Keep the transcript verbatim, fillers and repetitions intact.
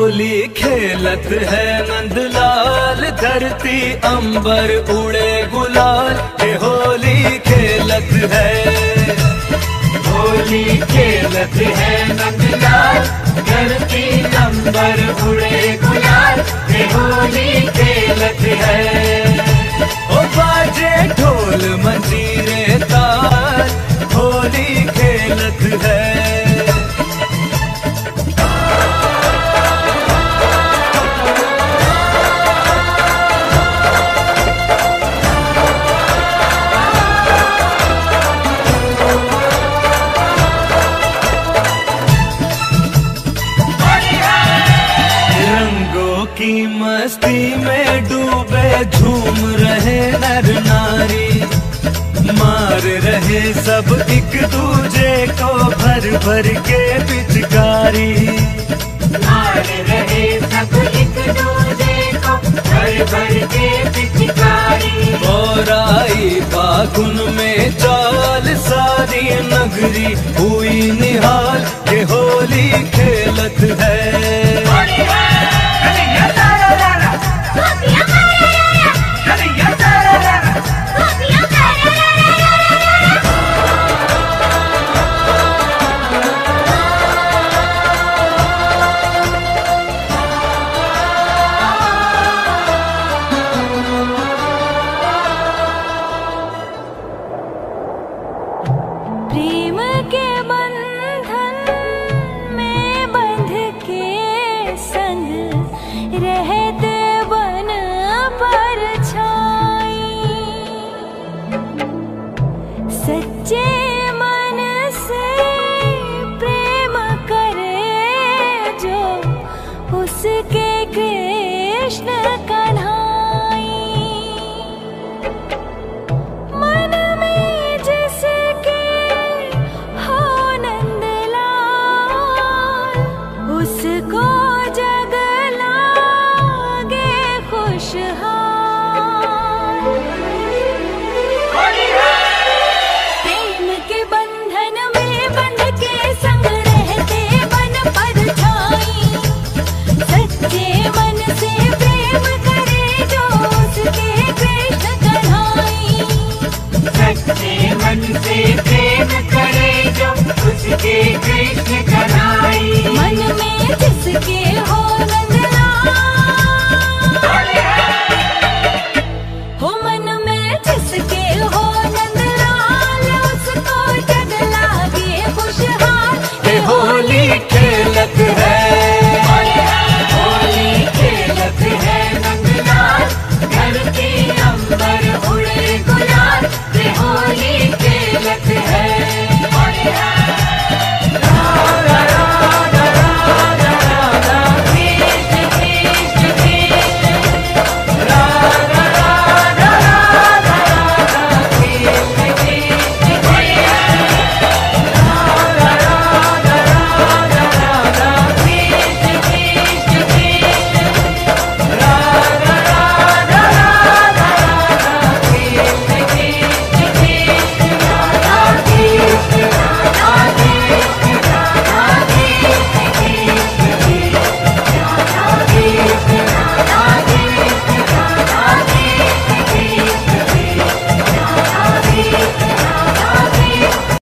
होली खेलत है नंदलाल, धरती अंबर उड़े गुलाल, ये होली खेलत है। होली खेलत है नंदलाल, धरती अंबर उड़े गुलाल, ये होली खेलत है। ओ बाजे ढोल मंजीरे ताल, होली खेलत है। की मस्ती में डूबे झूम रहे नर नारी, मार रहे सब एक दूजे को भर भर के पिचकारी। मार रहे सब एक दूजे को भर भर के पिचकारी। और आई फागुन में चाल सारी नगरी हुई निहाल, के हो